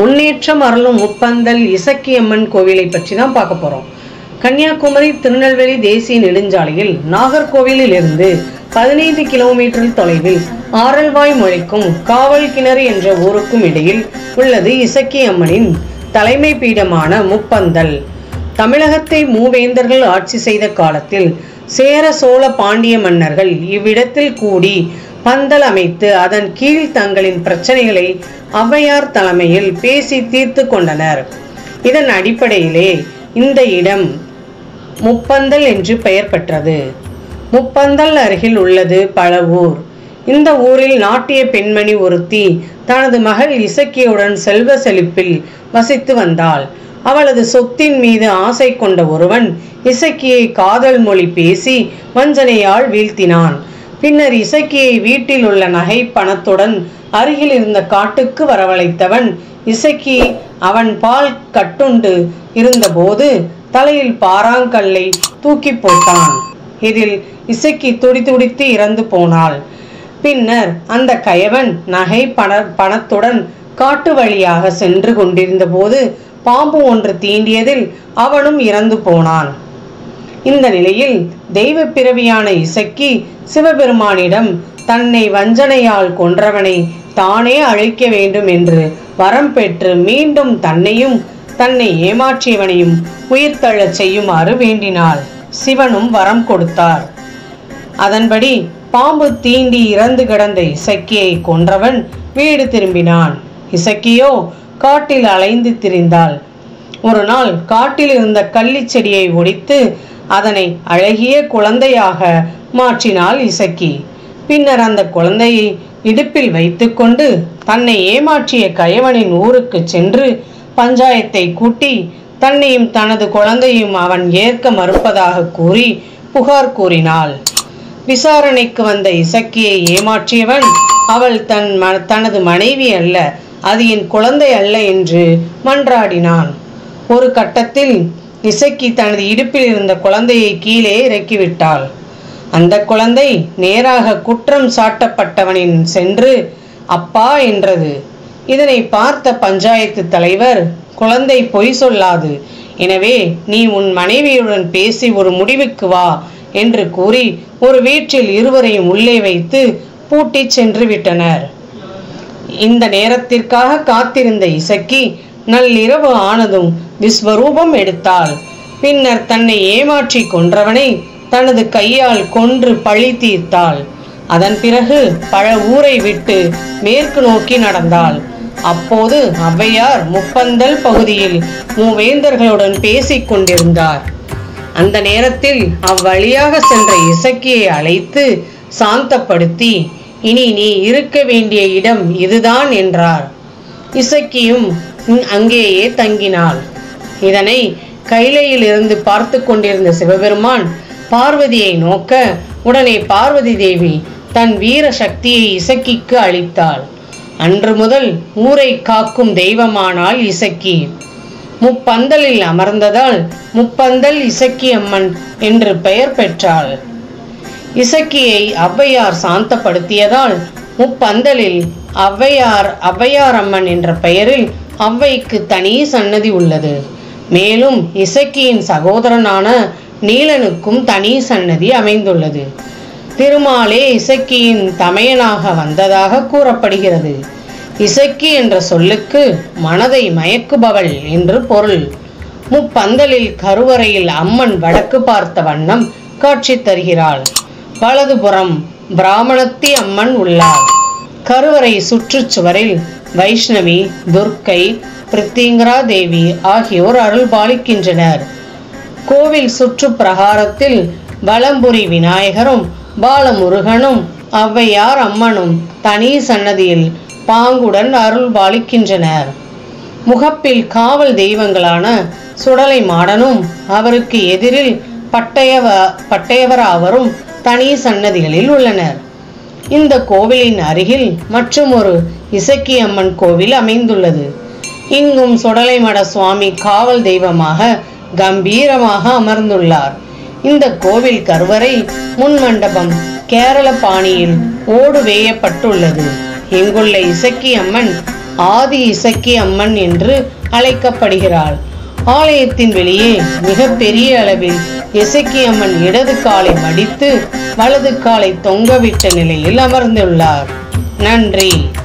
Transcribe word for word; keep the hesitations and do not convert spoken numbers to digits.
முன்னேற்றம் அருளும் முப்பந்தல் இசக்கியம்மன் கோவிலை பற்றி தான் பார்க்க போறோம். கன்னியாகுமரி திருநெல்வேலி தேசிய நெடுஞ்சாலையில் நாகர்கோவிலில் இருந்து பதினைந்து கிலோமீட்டர் தொலைவில் ஆரல்வாய் முளைக்கும் காவல் கிணறு என்ற ஊருக்கும் இடையில் உள்ளது இசக்கியம்மனின் தலைமை பீடமான முப்பந்தல். தமிழகத்தை மூவேந்தர்கள் ஆட்சி செய்த காலத்தில் சேர சோழ பாண்டிய மன்னர்கள் இவ்விடத்தில் கூடி பந்தல் அமைத்து அதன் கீழ் தங்களின் பிரச்சனைகளை ஔவையார் தலைமையில் பேசி தீர்த்து கொண்டனர். இதன் அடிப்படையிலே இந்த இடம் முப்பந்தல் என்று பெயர் பெற்றது. முப்பந்தல் அருகில் உள்ளது பழவூர். இந்த ஊரில் நாட்டிய பெண்மணி ஒருத்தி தனது மகள் இசக்கியுடன் செல்வ செழிப்பில் வசித்து வந்தாள். அவளது சொத்தின் மீது ஆசை கொண்ட ஒருவன் இசக்கியை காதல் மொழி பேசி வஞ்சனையால் வீழ்த்தினான். பின்னர் இசக்கியை வீட்டில் உள்ள நகை பணத்துடன் அருகில் இருந்த காட்டுக்கு வரவழைத்தவன் இசக்கி அவன் பால் கட்டுண்டு இருந்தபோது தலையில் பாறாங்கல்லை தூக்கி போட்டான். இதில் இசக்கி துடி துடித்து இறந்து போனாள். பின்னர் அந்த கயவன் நகை பண பணத்துடன் காட்டு வழியாக சென்று கொண்டிருந்த போது பாம்பு ஒன்று தீண்டியதில் அவனும் இறந்து போனான். இந்த நிலையில் தெய்வ பிறவியான இசக்கி சிவபெருமானிடம் தன்னை வஞ்சனையால் கொன்றவனை தானே அழிக்க வேண்டும் என்று வரம் பெற்று மீண்டும் தன்னையும் தன்னை ஏமாற்றியவனையும் உயிர் தள்ளச் செய்யுமாறு வேண்டினாள். சிவனும் வரம் கொடுத்தார். அதன்படி பாம்பு தீண்டி இறந்து கிடந்த இசக்கியை கொன்றவன் வீடு திரும்பினான். இசக்கியோ காட்டில் அலைந்து திரிந்தாள். ஒரு நாள் காட்டில் இருந்த கள்ளி செடியை ஒடித்து அதனை அழகிய குழந்தையாக மாற்றினாள் இசக்கி. பின்னர் அந்த குழந்தையை இடுப்பில் வைத்துக்கொண்டு தன்னை ஏமாற்றிய கயவனின் ஊருக்கு சென்று பஞ்சாயத்தை கூட்டி தன்னையும் தனது குழந்தையும் அவன் ஏற்க மறுப்பதாக கூறி புகார் கூறினாள். விசாரணைக்கு வந்த இசக்கியை ஏமாற்றியவன் அவள் தன் ம தனது மனைவி அல்ல, அது என் குழந்தை அல்ல என்று மன்றாடினான். ஒரு கட்டத்தில் இசக்கி தனது இடுப்பில் இருந்த குழந்தையை கீழே இறக்கிவிட்டாள். அந்த குழந்தை நேராக குற்றம் சாட்டப்பட்டவனின் சென்று அப்பா என்றது. இதனை பார்த்த பஞ்சாயத்து தலைவர், குழந்தை பொய் சொல்லாது, எனவே நீ உன் மனைவியுடன் பேசி ஒரு முடிவுக்கு வா என்று கூறி ஒரு வீட்டில் இருவரையும் உள்ளே வைத்து பூட்டி சென்று விட்டனர். இந்த நேரத்திற்காக காத்திருந்த இசக்கி நள்ளிரவு ஆனதும் விஸ்வரூபம் எடுத்தாள். பின்னர் தன்னை ஏமாற்றி கொன்றவனை தனது கையால் கொன்று பழி தீர்த்தாள். அதன் பிறகு பல ஊரை விட்டு மேற்கு நோக்கி நடந்தாள். அப்போது ஔவையார் முப்பந்தல் பகுதியில் மூவேந்தர்களுடன் பேசிக் கொண்டிருந்தார். அந்த நேரத்தில் அவ்வழியாக சென்ற இசக்கியை அழைத்து சாந்தப்படுத்தி, இனி நீ இருக்க வேண்டிய இடம் இதுதான் என்றார். இசக்கியும் அங்கேயே தங்கினாள். இதனை கைலையில் இருந்து பார்த்து கொண்டிருந்த சிவபெருமான் பார்வதியை நோக்க உடனே பார்வதி தேவி தன் வீர சக்தியை இசக்கிக்கு அளித்தாள். அன்று முதல் ஊரை காக்கும் தெய்வமானாள் இசக்கி. முப்பந்தலில் அமர்ந்ததால் முப்பந்தல் இசக்கி அம்மன் என்று பெயர் பெற்றாள். இசக்கியை ஔவையார் சாந்தப்படுத்தியதால் முப்பந்தலில் ஔவையார் ஔவையார் அம்மன் என்ற பெயரில் ஔவைக்கு தனி சன்னதி உள்ளது. மேலும் இசக்கியின் சகோதரனான நீலனுக்கும் தனி சன்னதி அமைந்துள்ளது. திருமாலே இசக்கியின் தமையனாக வந்ததாக கூறப்படுகிறது. இசக்கி என்ற சொல்லுக்கு மனதை மயக்குபவள் என்று பொருள். முப்பந்தலில் கருவறையில் அம்மன் வடக்கு பார்த்த வண்ணம் காட்சி தருகிறாள். வலதுபுறம் பிராமணத்தி அம்மன் உள்ளார். கருவறை சுற்றுச்சுவரில் வைஷ்ணவி, துர்க்கை, பிரித்திங்கரா தேவி ஆகியோர் அருள் பாலிக்கின்றனர். கோவில் சுற்று பிரகாரத்தில் வலம்புரி விநாயகரும் பாலமுருகனும் ஔவையார் அம்மனும் தனி சன்னதியில் பாங்குடன் அருள் பாலிக்கின்றனர். முகப்பில் காவல் தெய்வங்களான சுடலை மாடனும் அவருக்கு எதிரில் பட்டையவ பட்டையவராவரும் தனி சன்னதிகளில் உள்ளனர். இந்த கோவிலின் அருகில் மற்றும் ஒரு இசக்கி அம்மன் கோவில் அமைந்துள்ளது. இங்கும் சுடலைமட சுவாமி காவல் தெய்வமாக கம்பீரமாக அமர்ந்துள்ளார். இந்த கோவில் கருவறை முன் மண்டபம் கேரள பாணியில் ஓடு வேயப்பட்டுள்ளது. இங்குள்ள இசக்கி அம்மன் ஆதி இசக்கி அம்மன் என்று அழைக்கப்படுகிறாள். ஆலயத்தின் வெளியே மிக பெரிய அளவில் இசக்கி அம்மன் இடது காலை மடித்து வலது காலை தொங்கவிட்ட நிலையில் அமர்ந்துள்ளார். நன்றி.